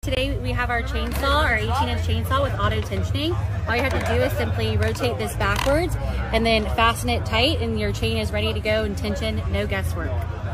Today we have our chainsaw, our 18-inch chainsaw with auto tensioning. All you have to do is simply rotate this backwards and then fasten it tight and your chain is ready to go and tension, no guesswork.